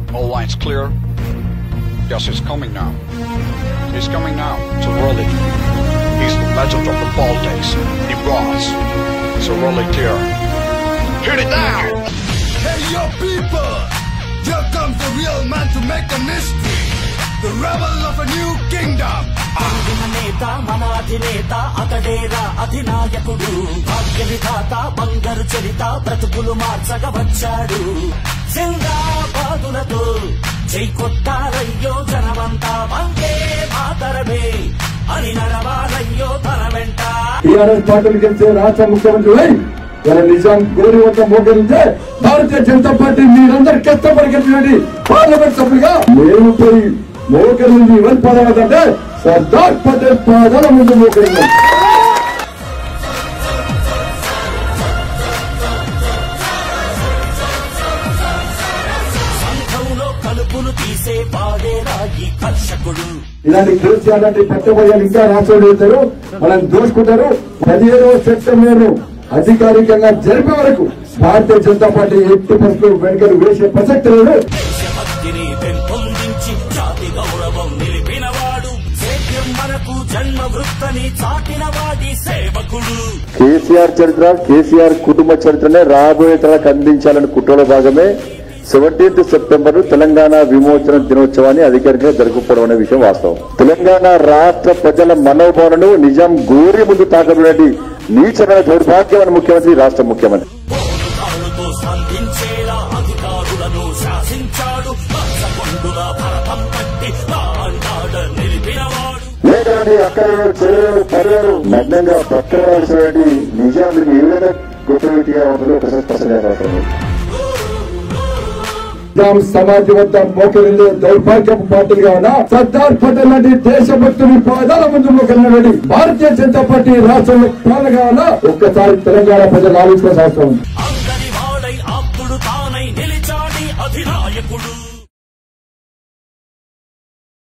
All lines clear. Yes, he's coming now. He's coming now to rally. He's the legend of the politics. He was. So rally clear. Hit it down! Hey yo people! Here comes the real man to make a mystery. The rebel of a new kingdom. నేత మన అధినేత అతడేరా అధినాయకుడు భాగ్య విధాత బంగారు చరిత బ్రతుకులు మార్చగా వచ్చాడు సింగాబాదులతో జై కొట్టారయ్యో జనమంతా వందే మాతరమే అని నడవాలయ్యో తన వెంట టీఆర్ఎస్ పార్టీలు గెలిచే రాష్ట్ర ముఖ్యమంత్రి నిజాం గోరి వద్ద మోకరించే భారతీయ జనతా పార్టీ మీరందరూ కష్టపడి గెలిచినటువంటి పార్లమెంట్ సభ్యులుగా మేము పోయి మోకరించి ఎవరి పాదాలంటే సర్దార్ పటేల్ పాదాల ముందు మోకరించాం. ఇలాంటి కేసీఆర్ లాంటి పట్టబోయాలు ఇంకా రాష్ట్రంలో వెళ్తారు, మనం దోచుకుంటారు. 17వ సెప్టెంబర్ అధికారికంగా జరిపే వరకు భారతీయ జనతా పార్టీ ఎట్టి పరిస్థితులు వెనుకలు వేసే ప్రసక్తి లేదు. కేసీఆర్ చరిత్ర, కేసీఆర్ కుటుంబ చరిత్రనే రాబోయే తరాలకు అందించాలని కుట్రలో భాగమే 17th సెప్టెంబర్ తెలంగాణ విమోచన దినోత్సవాన్ని అధికారికంగా జరుపుకోవడం అనే విషయం వాస్తవం. తెలంగాణ రాష్ట్ర ప్రజల మనోభావాలను నిజాం గోరి ముందు తాకబడి నీచమైన దౌర్భాగ్యమైన ముఖ్యమంత్రి రాష్ట్ర ముఖ్యమంత్రి. లేదండి అక్కడ చెరువులు పర్యాలు నగ్నంగా పక్కనటువంటి నిజాన్ని ఏ విధంగా గొప్ప వ్యక్తిగా ఉంటుందో ఒకసారి స్పష్టంగా సమాజం వద్ద మోకరిల్లే దౌర్భాగ్యపు పార్టీగా ఉన్న సర్దార్ పటేల్ లాంటి దేశభక్తుని పాదాల ముందు మోకరిల్లి భారతీయ జనతా పార్టీ రాష్ట్రంలో పాలనగా ఉన్న ఒక్కసారి తెలంగాణ ప్రజలు ఆలోచించాల్సిన అవసరం ఉంది.